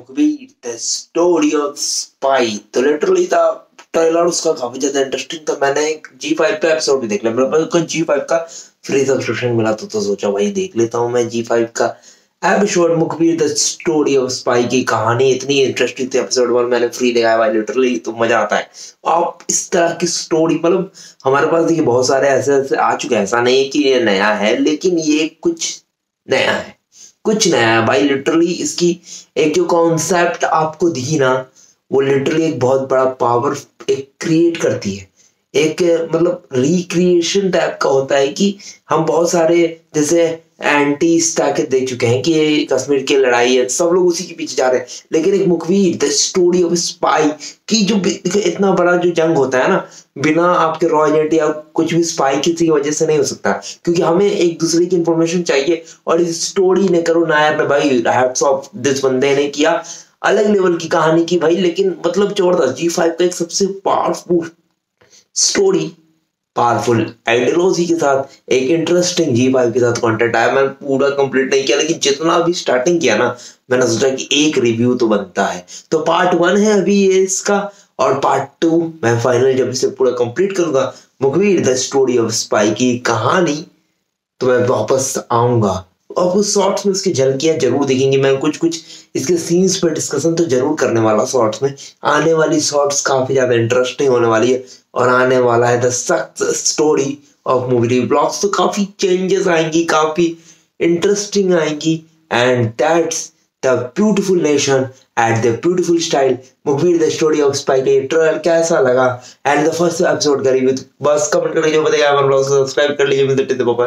मुखबिर the story of spy. तो literally था ट्रेलर उसका काफी ज्यादा इंटरेस्टिंग था। मैंने एक G5 का एपिसोड भी देख लिया। मेरे को G5 का फ्री सब्सक्रिप्शन मिला तो सोचा भाई देख लेता हूँ मैं G5 का एपिसोड मुखबिर द स्टोरी ऑफ स्पाई की कहानी इतनी इंटरेस्टिंग थी। एपिसोड 1 मैंने फ्री देखा है भाई, लिटरली तो मजा आता है। आप इस तरह की स्टोरी मतलब हमारे पास देखिए बहुत सारे ऐसे आ चुके हैं, ऐसा नहीं है कि ये नया है, लेकिन ये कुछ नया है, कुछ नया है भाई। लिटरली इसकी एक जो कॉन्सेप्ट आपको दी ना, वो लिटरली एक बहुत बड़ा पावर एक क्रिएट करती है। एक मतलब रिक्रिएशन टाइप का होता है कि हम बहुत सारे जैसे एंटी के देख चुके हैं कि ये कश्मीर की लड़ाई है, सब लोग उसी के पीछे जा रहे हैं। लेकिन एक मुखबिर द स्टोरी ऑफ स्पाई की जो इतना बड़ा जो जंग होता है ना, बिना आपके रॉ एजेंट या कुछ भी स्पाई की वजह से नहीं हो सकता, क्योंकि हमें एक दूसरे की इंफॉर्मेशन चाहिए। और इस स्टोरी ने करो नायर ने भाई, हैट्स ऑफ दिस बंदे ने किया, अलग लेवल की कहानी की भाई। लेकिन मतलब जबरदस्त G5 का एक सबसे पावरफुल स्टोरी, पावरफुल आइडियोलॉजी के साथ एक इंटरेस्टिंग G5 के साथ कंटेंट आया। मैंने पूरा कंप्लीट नहीं किया, लेकिन जितना भी स्टार्टिंग किया ना, मैंने सोचा कि एक रिव्यू तो बनता है। तो पार्ट 1 है अभी ये इसका, और पार्ट 2 मैं फाइनल जब इसे पूरा कंप्लीट करूंगा मुखबिर द स्टोरी ऑफ स्पाई की कहानी, तो मैं वापस आऊंगा। और कुछ शॉर्ट्स में उसकी झलकियां जरूर देखेंगे। मैं कुछ कुछ इसके सीन्स पर डिस्कशन तो जरूर करने वाला शॉर्ट्स में। आने वाली शॉर्ट्स काफी ज्यादा इंटरेस्टिंग होने वाली है, और आने वाला है the success story of movie blogs. तो काफी चेंजेस आएंगी, काफी इंटरेस्टिंग आएंगी, and that's the beautiful nation at the beautiful style. Mukhbir the story of spy का ये ट्रेलर कैसा लगा एंड द फर्स्ट एपिसोड का रिव्यू बस कमेंट करके जो बताइए। हमारे ब्लॉग सब्सक्राइब कर लीजिए। मिलते हैं।